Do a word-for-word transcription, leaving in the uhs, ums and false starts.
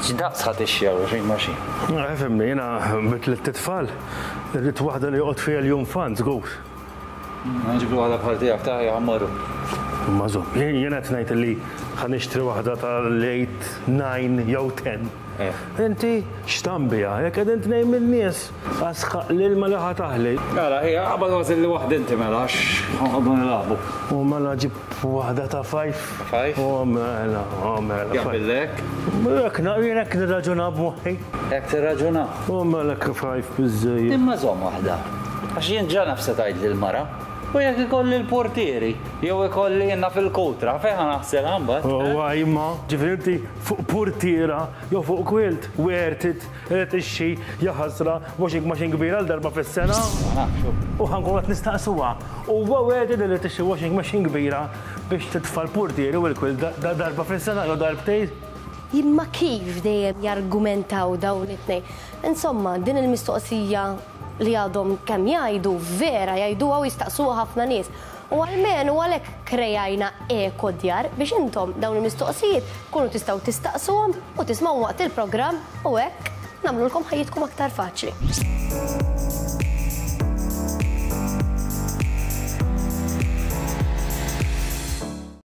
X'daqs ħatixxi washing machine? Fimni, jiena bitlet titfal. Rrid waħda li joqgħod fiha l-jum fan żgur. Ġibru waħda bħal tiegħek ta' jgħammaru. Mażum, jiena qed ngħid li ħan nixtri waħda tal-eight, nine jew ten. Inti x'tambija, jekk qegħdin tnejn min-nies asħaq l-ilma li ħataħli. Għala, hija qabad għażil li waħda inti mela għax ħanqogħdu nilagħbu. U mela ġib waħda ta' five. Five? U mela, u mela. Jaqbillek? Jekk jekk nirraġuna b'moħħi. Jekk tirraġuna? U mela five biżżejjed. Imma żomm waħda. Għax jien ġa nafsa tgħid lill-mara. U jekk ikolli l-portieri, jew ikolli jenna fil-kotra, fejn naħsel għambat. U għajma, ġifirti fuq portiera, jew fuq kwilt, wertit, tixxi, jaħasra, washing machine kbira l-darba fis-sena. U ħankun qed nistaqsuha. U huwa wertit li tixxi washing machine kbira biex titfa' l-portieri u l-kwilt darba fis-sena jew darbtejn. Imma kif dejjem jargumentaw dawn it-tnejn? Insomma, din il-mistoqsija li għadhom kemm jgħidu vera jgħiduha u jistaqsuha ħafna nies. U għalmen u għalhekk krejajna ekodjar biex intom dawn il-mistoqsijiet kunu tistgħu tistaqsuhom u tismgħu waqt il-programm u hekk nagħmlulkom ħajjitkom aktar faċli.